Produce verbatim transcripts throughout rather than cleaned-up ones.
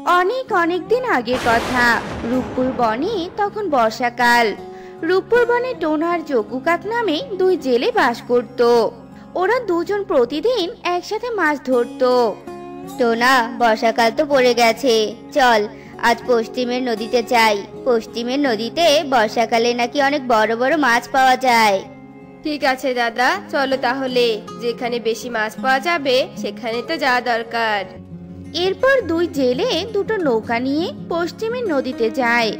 অনেক অনেক দিন আগের কথা। রূপপুর বনে তখন বর্ষাকাল। রূপপুর বনে টোনা আর যোগু কাক নামে দুই জেলে বাস করত। ওরা দুজন প্রতিদিন একসাথে মাছ ধরতো। টোনা, বর্ষাকাল তো পড়ে গেছে, চল আজ পশ্চিমের নদীতে যাই। পশ্চিমের নদীতে বর্ষাকালে নাকি অনেক বড় বড় মাছ পাওয়া যায়। ঠিক আছে দাদা, চলো তাহলে, যেখানে বেশি মাছ পাওয়া যাবে সেখানে তো যাওয়া দরকার। এরপর দুই জেলে দুটো নৌকা নিয়ে পশ্চিমের নদীতে যায়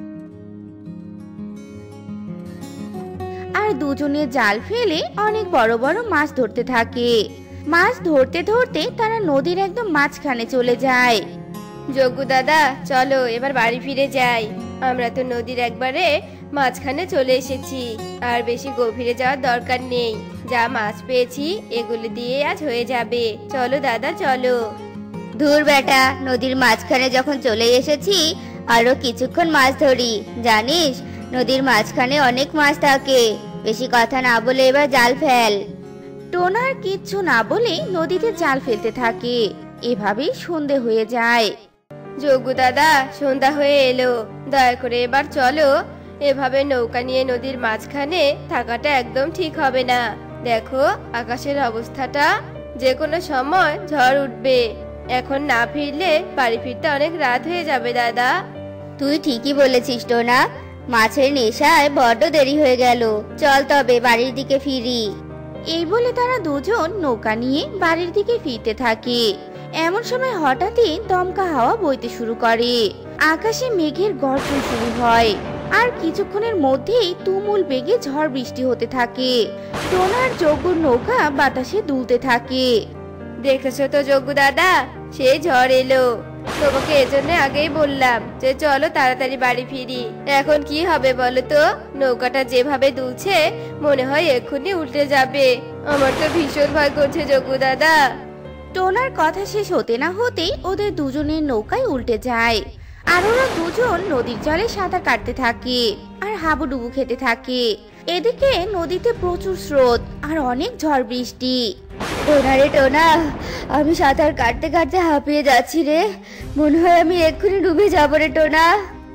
আর দুজনে জাল ফেলে অনেক বড় বড় মাছ ধরতে থাকে। মাছ ধরতে ধরতে তারা নদীর একদম মাঝখানে চলে যায়। যোগু দাদা, চলো এবার বাড়ি ফিরে যাই। আমরা তো নদীর একবারে মাঝখানে চলে এসেছি, আর বেশি গভীরে যাওয়ার দরকার নেই। যা মাছ পেয়েছি এগুলো দিয়ে আজ হয়ে যাবে। চলো দাদা, চলো। ধুর বেটা, নদীর মাঝখানে যখন চলে এসেছি আরো কিছুক্ষণ মাছ ধরি। জানিস, নদীর মাঝখানে অনেক মাছ থাকে। বেশি কথা না বলে এবার জাল ফেল। টোনার কিচ্ছু না বলে নদীতে জাল ফেলতে থাকে। এভাবেই সন্ধে হয়ে যায়। যোগু দাদা, সন্ধ্যা হয়ে এলো, দয়া করে এবার চলো। এভাবে নৌকা নিয়ে নদীর মাঝখানে থাকাটা একদম ঠিক হবে না। দেখো আকাশের অবস্থাটা, যে কোনো সময় ঝড় উঠবে। এখন না ফিরলে বাড়ি ফিরতে অনেক রাত হয়ে যাবে দাদা। তুই ঠিকই বলেছিস টোনা, মাছের নেশায় বড্ড দেরি হয়ে গেল। চল তবে বাড়ির দিকে ফিরি। এই বলে তারা দুজন নৌকা নিয়ে বাড়ির দিকে ফিরতে থাকে। এমন সময় হঠাৎই দমকা হাওয়া বইতে শুরু করে। আকাশে মেঘের গর্জন শুরু হয় আর কিছুক্ষণের মধ্যেই তুমুল বেগে ঝড় বৃষ্টি হতে থাকে। টোনার যোগুর নৌকা বাতাসে দুলতে থাকে। দেখেছো তো যোগু দাদা, সেই ঝড় এলো। তোমাকে এজন্য আগেই বললাম যে চলো তাড়াতাড়ি বাড়ি ফিরি। এখন কি হবে বলো তো? নৌকাটা যেভাবে দুলছে মনে হয় এক্ষুনি উল্টে যাবে। আমার তো ভীষণ ভয় করছে যোগু দাদা। টোনার কথা শেষ হতে না হতেই ওদের দুজনের নৌকায় উল্টে যায় আর ওরা দুজন নদীর জলে সাঁতার কাটতে থাকে আর হাবুডুবু খেতে থাকে। এদিকে নদীতে প্রচুর স্রোত আর অনেক ঝড় বৃষ্টি। টোনা রে টোনা, আমি সাঁতার কাটতে কাটতে হাঁপিয়ে যাচ্ছি রে। মনে হয় আমি এক্ষুনি ডুবে যাবো রে টোনা।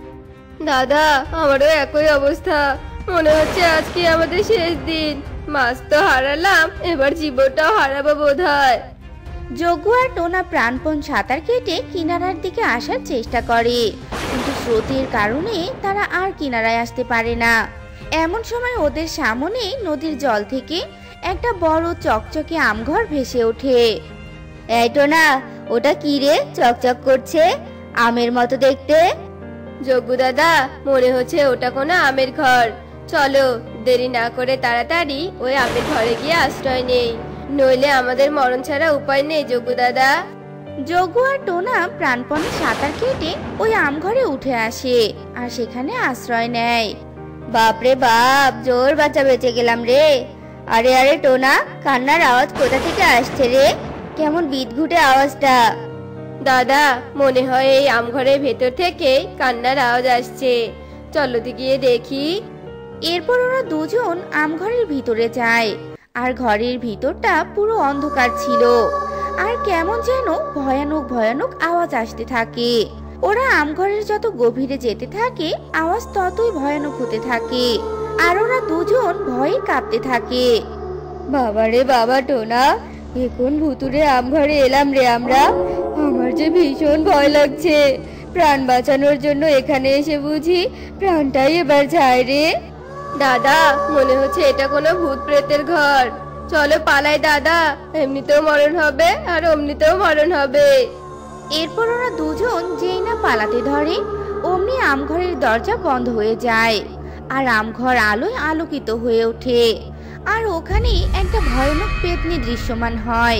দাদা, আমারও একই অবস্থা। মনে হচ্ছে আজকে আমাদের শেষ দিন। মাছ তো হারালাম, এবার জীবনটাও হারাবো বোধহয়। যোগু আর টোনা প্রাণপণ সাঁতার কেটে কিনারার দিকে আসার চেষ্টা করে, কিন্তু স্রোতের কারণে তারা আর কিনারায় আসতে পারে না। এমন সময় ওদের সামনে নদীর জল থেকে একটা বড় চকচকে আমঘর ভেসে ওঠে। এই টোনা, ওটা কি রে চকচক করছে? আমের মতো দেখতে। যোগু দাদা, মনে হচ্ছে ওটা কোনো আমের ঘর। চলো দেরি না করে তাড়াতাড়ি ওই আমের ঘরে গিয়ে আশ্রয় নেই, নইলে আমাদের মরণ ছাড়া উপায় নেই যোগু দাদা। যোগু আর টোনা প্রাণপণে সাঁতার কেটে ওই আমঘরে উঠে আসে আর সেখানে আশ্রয় নেয়। বাপরে বাপ, জোর বাঁচা বেঁচে গেলাম রে। আরে আরে টোনা, কান্নার আওয়াজ কোথা থেকে আসছে রে? কেমন বিদঘুটে আওয়াজটা। দাদা, মনে হয় এই আমঘরের ভেতর থেকে কান্নার আওয়াজ আসছে। চলো তো গিয়ে দেখি। এরপর ওরা দুজন আমঘরের ভিতরে যায় আর ঘরের ভিতরটা পুরো অন্ধকার ছিল আর কেমন যেন ভয়ানক ভয়ানক আওয়াজ আসতে থাকে। ওরা আমঘরের যত গভীরে যেতে থাকে আওয়াজ ততই ভয়ানক হতে থাকে আর ওরা দুজন ভয়ে কাঁপতে থাকে। বাবারে বাবা টোনা, এখন ভুতুরে আমঘরে এলাম রে আমরা। আমার যে ভীষণ ভয় লাগছে। প্রাণ বাঁচানোর জন্য এখানে এসে বুঝি প্রাণটাই এবার যায় রে। দাদা, মনে হচ্ছে এটা কোনো ভূত প্রেতের ঘর। চলো পালাই দাদা, এমনিতেও মরণ হবে আর অমনিতেও মরণ হবে। এরপর ওরা দুজন যেই না পালাতে ধরে অমনি আমঘরের দরজা বন্ধ হয়ে যায় আর আমঘর আলোয় আলোকিত হয়ে ওঠে আর ওখানে একটা ভয়ানক পেতনি দৃশ্যমান হয়।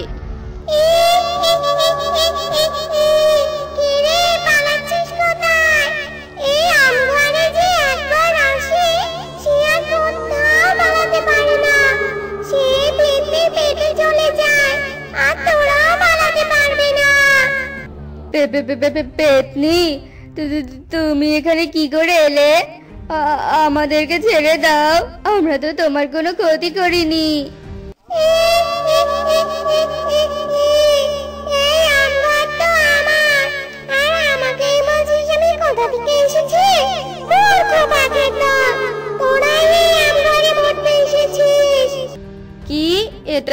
পেতনি, তুমি এখানে কি করে এলে? আমাদেরকে ছেড়ে দাও, আমরা তো তোমার কোনো ক্ষতি করিনি। এই আমঘর তো আমার, আর আমাকে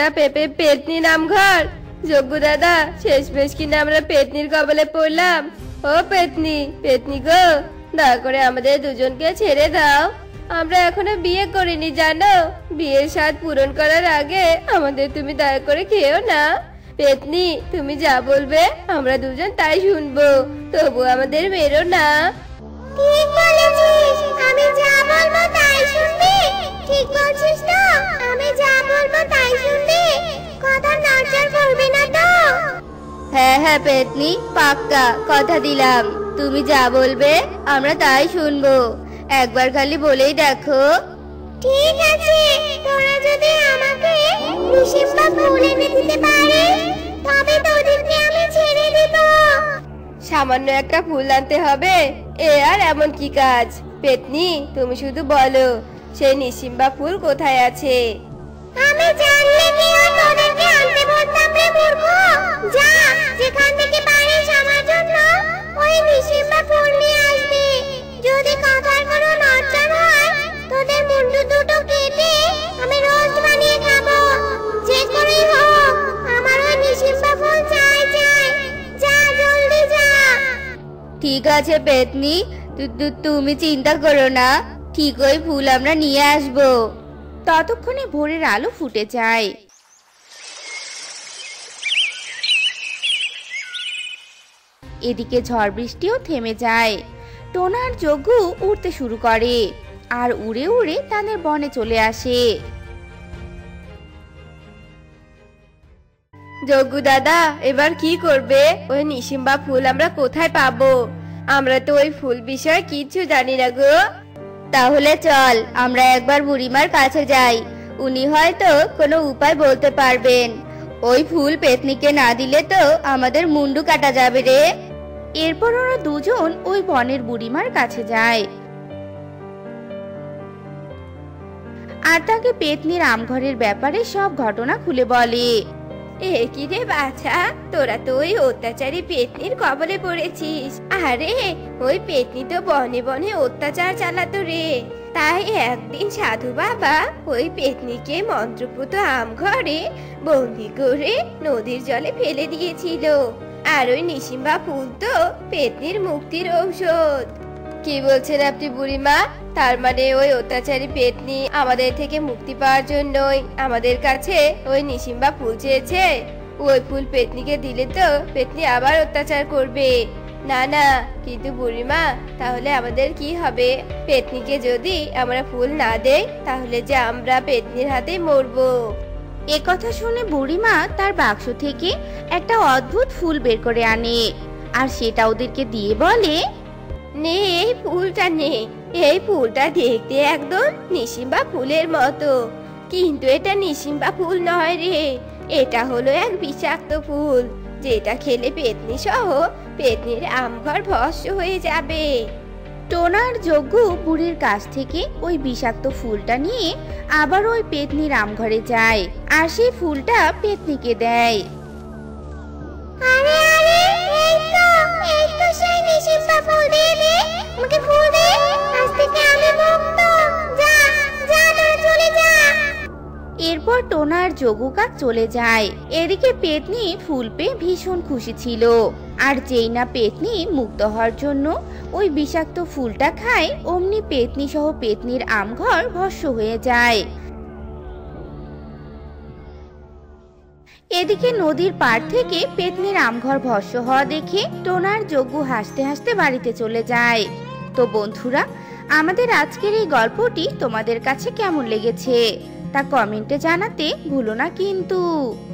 এটা পেপে পেতনি নাম ঘর। যজ্ঞ দাদা, শেষমেশ কিনা আমরা পেতনির কবলে পড়লাম। ও পেতনি, পেতনি গো, দয়া করে আমাদের দুজনকে ছেড়ে দাও। আমরা এখনো বিয়ে করিনি জানো। বিয়ের স্বাদ পূরণ করার আগে আমাদের তুমি দয়া করে খেও না। পেতনি, তুমি যা বলবে আমরা দুজন তাই শুনবো, তবু আমাদের মেরো না। ঠিক বলেছিস, আমি যা বলবো তাই শুনবি। ঠিক বলছিস তো? আমি যা বলবো তাই শুনবি, কথা নড়চড় করবি না তো? হ্যাঁ হ্যাঁ পেতনি, পাক্কা কথা দিলাম। তুমি যা বলবে আমরা তাই শুনবো। একবার খালি বলেই দেখো। ঠিক আছে, তোরা যদি আমাকে নিশিম্বা ফুল এনে দিতে পারিস তবে তোদেরকে আমি ছেড়ে দেব। সামান্য একটা ফুল আনতে হবে, এ আর এমন কি কাজ? পেতনি, তুমি শুধু বলো সেই নিশিম্বা ফুল কোথায় আছে। আমি জানলে কি আর তোদেরকে আনতে বলতাম রে মূর্খ? যা, যেখান থেকে পারিস আমার জন্য ওই নিশিম্বা ফুল নিয়ে আসবি। যদি কথার কোনো নড়চড় হয় তোদের মুন্ডু দুটো কেটে আমি রোস্ট বানিয়ে খাবো। যে করেই হোক আমার ওই নিশিম্বা ফুল চাই চাই। যা, জলদি যা। ঠিক আছে পেতনি, তু- তু- তুমি চিন্তা করো না, ঠিক ওই ফুল আমরা নিয়ে আসবো। ততক্ষণে ভোরের আলো ফুটে যায়। এদিকে ঝড় বৃষ্টিও থেমে যায়। টোনা আর যজ্ঞ উড়তে শুরু করে আর উড়ে উড়ে তাদের বনে চলে আসে। যজ্ঞ দাদা, এবার কি করবে? ওই নিশিম্বা ফুল আমরা কোথায় পাবো? আমরা তো ওই ফুল বিষয়ে কিচ্ছু জানি না গো। তাহলে চল আমরা একবার বুড়িমার কাছে যাই, উনি হয়তো কোনো উপায় বলতে পারবেন। ওই ফুল পেতনিকে না দিলে তো আমাদের মুন্ডু কাটা যাবে রে। এরপর ওরা দুজন ওই বনের বুড়িমার কাছে যায় আর তাকে পেতনির আমঘরের ব্যাপারে সব ঘটনা খুলে বলে। এ কি রে বাছা, তোরা তো ওই অত্যাচারী পেতনির কবলে পড়েছিস। আরে ওই পেতনি তো বনে বনে অত্যাচার চালাতো রে। তাই একদিন সাধু বাবা ওই পেতনিকে মন্ত্রপুত আম ঘরে বন্দি করে নদীর জলে ফেলে দিয়েছিল। আর ওই নিশিম্বা ফুল তো পেতনির মুক্তির ঔষধ। কি বলছেন আপনি বুড়িমা? তার মানে ওই অত্যাচারী পেতনি আমাদের থেকে মুক্তি পাওয়ার জন্যই আমাদের কাছে ওই নিশিম্বা ফুল চেয়েছে? ওই ফুল পেতনিকে দিলে তো পেতনি আবার অত্যাচার করবে। না না, কিন্তু বুড়িমা, তাহলে আমাদের কি হবে? পেতনিকে যদি আমরা ফুল না দেই তাহলে যে আমরা পেতনির হাতে মরবো। একথা শুনে বুড়িমা তার বাক্স থেকে একটা অদ্ভুত ফুল বের করে আনে আর সেটা ওদেরকে দিয়ে বলে, নে এই ফুলটা নে। এই ফুলটা দেখতে একদম নিশিম্বা ফুলের মতো, কিন্তু এটা নিশিম্বা ফুল নয় রে। এটা হলো এক বিষাক্ত ফুল, যেটা খেলে পেতনি সহ পেতনির আমঘর ভস্ম হয়ে যাবে। টোনা আর যজ্ঞ বুড়ির কাছ থেকে ওই বিষাক্ত ফুলটা নিয়ে আবার ওই পেতনির আমঘরে যায় আর সেই ফুলটা পেতনিকে দেয়। আরে আরে, এই তো এই তো সেই নিশিম্বা ফুল। দে দে আমাকে ফুল দে, আজ থেকে আমি মুক্ত। যা যা, তোরা চলে যা। এরপর টোনা আর যজ্ঞ কাক চলে যায়। এদিকে পেতনি ফুল পেয়ে ভীষণ খুশি ছিল আর যেই না পেতনি মুক্ত হওয়ার জন্য ওই বিষাক্ত ফুলটা খায়, অমনি পেতনি সহ পেতনির আমঘর ভস্ম হয়ে যায়। এদিকে নদীর পাড় থেকে পেতনির আমঘর ভস্ম হওয়া দেখে টোনার যজ্ঞ হাসতে হাসতে বাড়িতে চলে যায়। তো বন্ধুরা, আমাদের আজকের এই গল্পটি তোমাদের কাছে কেমন লেগেছে তা কমেন্টে জানাতে ভুলো না কিন্তু।